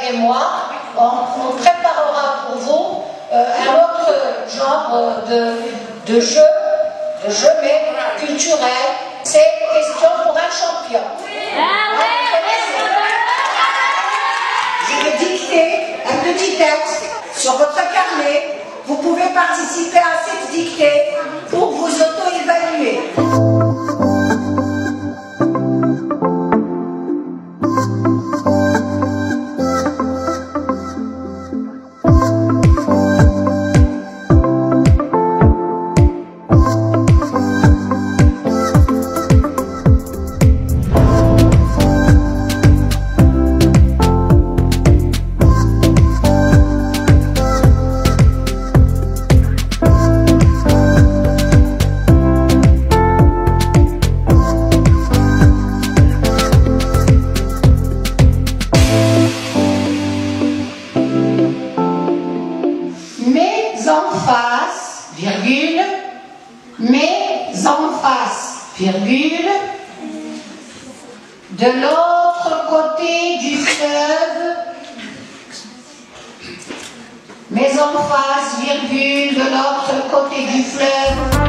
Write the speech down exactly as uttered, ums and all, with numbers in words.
et moi, on, on préparera pour vous euh, un autre genre de, de jeu, de jeu mais culturel. C'est question pour un champion. Je vais dicter un petit texte sur votre carnet. Vous pouvez participer à cette dictée pour vous auto-évaluer. En face, virgule, mais en face, virgule, de l'autre côté du fleuve, mais en face, virgule, de l'autre côté du fleuve.